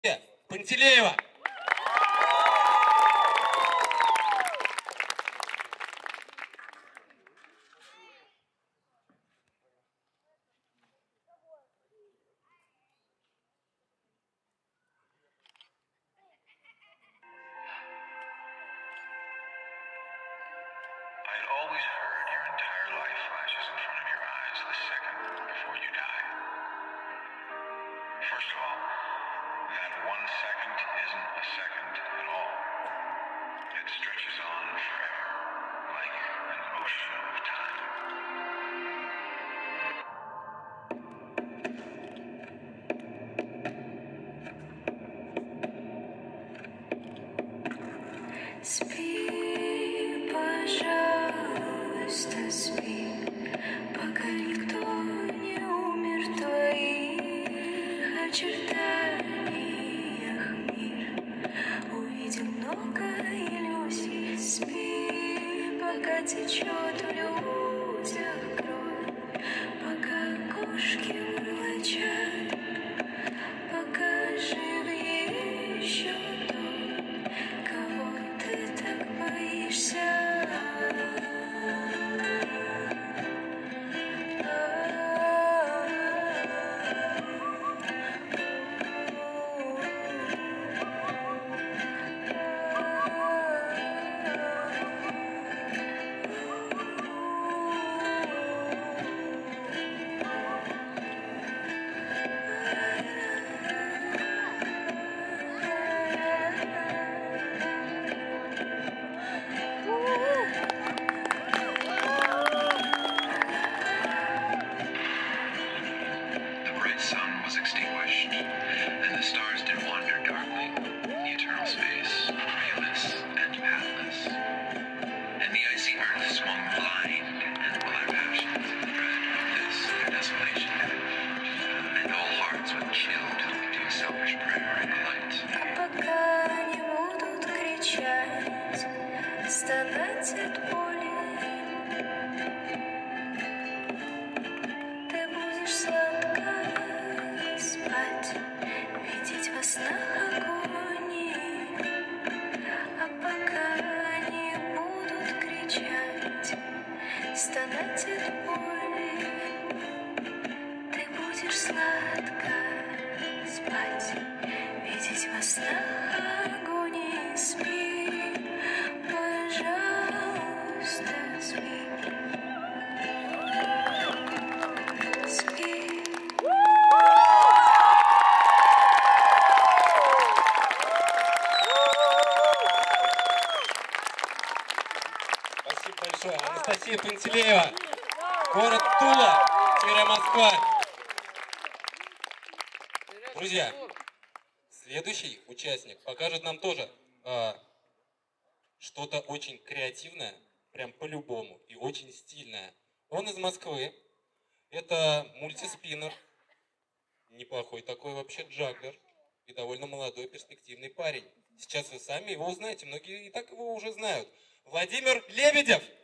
Пантелеева. Спи, пожалуйста, спи, пока никто не умер в твоих очертаниях. Мир увидел много иллюзий. Спи, пока течет в людях кровь, пока кошки молчат, пока жив еще тот, кого ты так боишься. Стонать от боли, ты будешь сладко спать, видеть во снах агонии. А пока они будут кричать, стонать от боли, ты будешь сладко спать, видеть во снах агонии. Спи, пожалуйста, спи. Спи. Спасибо большое. Анастасия Пантелеева. Город Тула, Москва. Друзья, следующий участник покажет нам тоже что-то очень креативное, прям по-любому, и очень стильное. Он из Москвы. Это мультиспиннер. Неплохой такой вообще джаглер. И довольно молодой, перспективный парень. Сейчас вы сами его узнаете. Многие и так его уже знают. Владимир Лебедев.